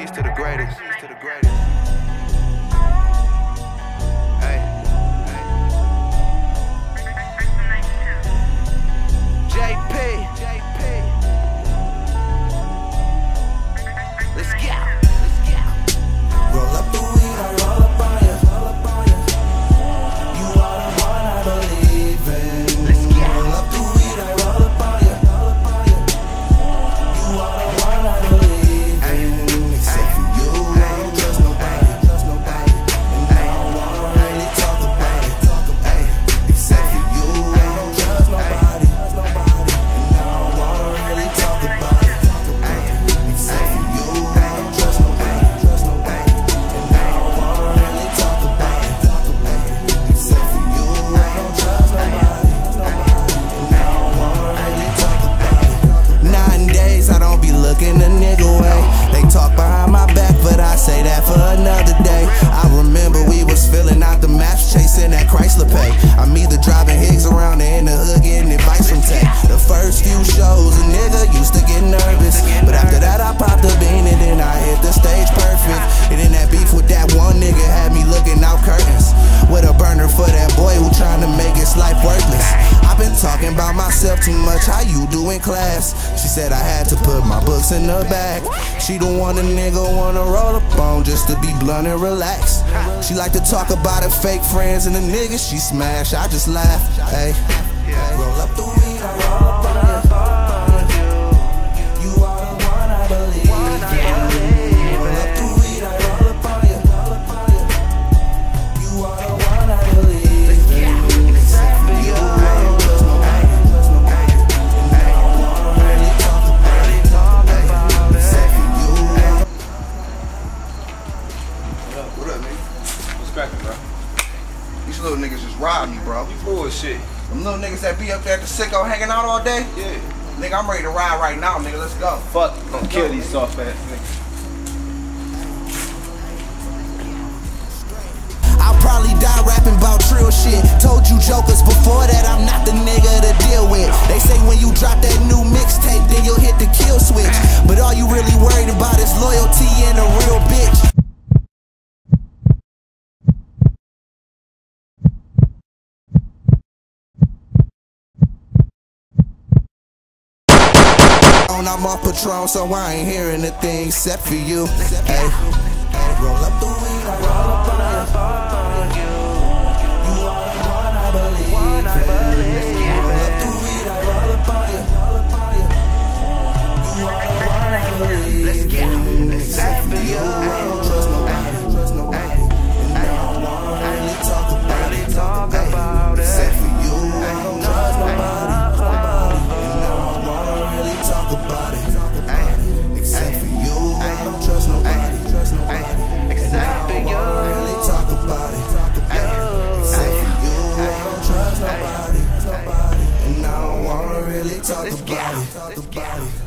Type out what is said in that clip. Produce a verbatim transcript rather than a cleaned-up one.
Peace to the greatest. Peace to the greatest. Hey, hey. J P. J P. Let's go. Let's go. Roll up the weed, I roll up on ya. Roll up on ya. You are the one I believe in. Let's go. Roll up the weed, I roll up on ya. Roll up on ya. You are the one I believe in. Except for you, I don't trust nobody. Trust nobody. And I don't wanna really talk about it. Talk about it. Except for you, I don't trust nobody. Trust nobody. And I don't wanna really talk about it. Talk about it. Except for you, I don't trust nobody. Trust nobody. And I don't wanna really talk about it. Talk about it. Except for you, I don't trust nobody. Nobody. And I don't wanna really talk about it. Nine days I don't be looking a nigga way. They talk behind my back, but I say that for another day. I remember we was filling out the maps, chasing that Chrysler pay. I'm either driving Higgs around or in the hood getting advice from Tay. The first few shows a nigga used to get nervous, but after that I popped a bean and then I hit the stage perfect. And then that beef with that one nigga had me looking out curtains, with a burner for that boy who trying to make his life worthless. I've been talking about myself too much, how you do in class? She said I had to put my books in the bag. She don't want a nigga wanna roll up on just to be blunt and relax. She like to talk about her fake friends and the niggas she smashed. I just laugh, hey. Roll up the weed, I roll up on you. You are the one I believe in. Roll up the weed, I roll up on you. You are the one I believe in. Except for you, I don't trust nobody. Trust nobody. And I don't wanna really talk about it. Talk about it. Except for you. What up? What up, nigga? What's cracking, bro? These little niggas just robbed me, bro. You bullshit. Them little niggas that be up there at the sicko hanging out all day? Yeah. Nigga, I'm ready to ride right now, nigga. Let's go. Fuck, I'm gonna kill these soft ass niggas. I'll probably die rapping about trill shit. Told you jokers before that I'm not the nigga to deal with. They say when you drop that new mixtape, then you'll hit the kill switch. But all you really worried about is loyalty and a real bitch. I'm off Patron, so I ain't hearing a thing except for you. Hey, roll up the weed, I roll up on you. You are the one I believe in. Roll up the weed, I roll up on you. You are the one I believe in. Except for you, I don't trust nobody. Trust nobody. And I don't wanna really talk about it. Talk about it. Except for you, I don't trust nobody. And I don't wanna really talk about it. Except for you, I don't trust nobody. Trust nobody. Except for you, really talk about it. Except for you, I don't trust nobody. Nobody. And I don't wanna really talk about it. Talk about it.